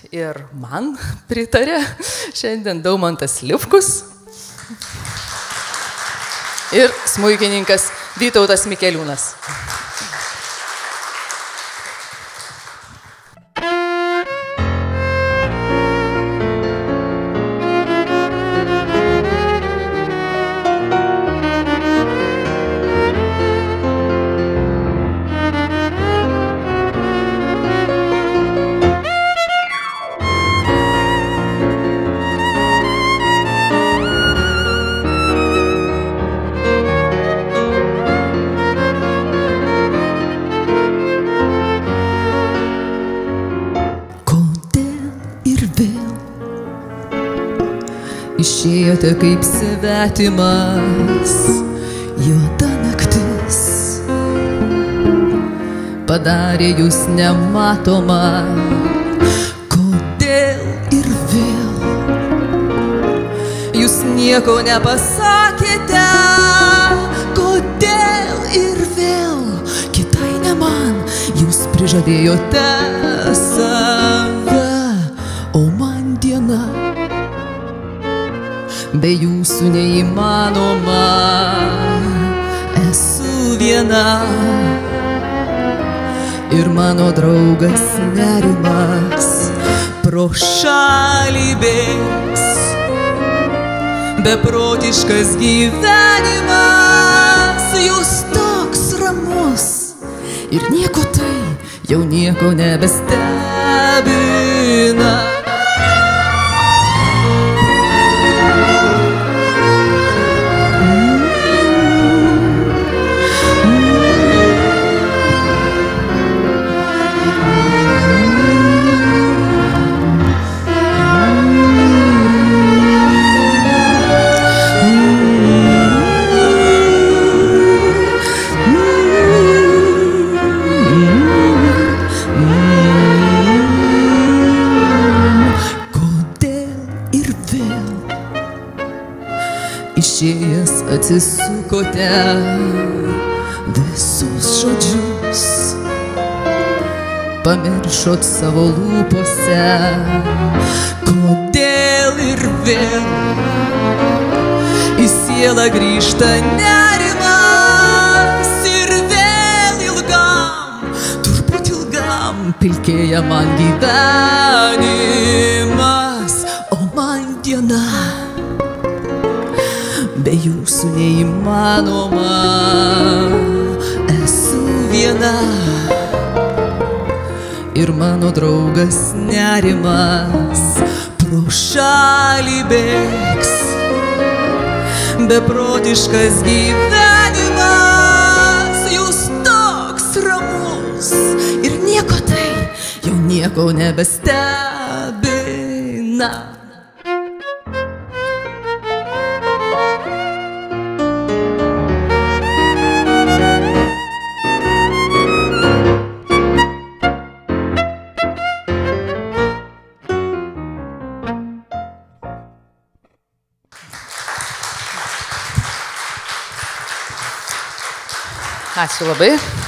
ir man pritarė šiandien Daumantas Livkus ir smuikininkas Vytautas Mikeliūnas. Išėjote kaip svetimas, juoda naktis padarė jūs nematomą. Kodėl ir vėl jūs nieko nepasakėte? Kodėl ir vėl kitai ne man jūs prižadėjote save, o man diena be jūsų neįmanoma, esu viena ir mano draugas nerimas pro šalį bėgs. Beprotiškas gyvenimas, jūs toks ramus ir nieko tai jau nieko nebestebina. Išėjęs atsisukote visus žodžius, pamiršot savo lūpose. Kodėl ir vėl į sielą grįžta nerimas ir vėl ilgam, turbūt ilgam pilkėja man gyvenimas, o man diena be jūsų neįmanoma, esu viena ir mano draugas nerimas pro šalį bėgs. Beprotiškas gyvenimas, jūs toks ramus ir nieko tai jau nieko nebestebina. Ačiū labai.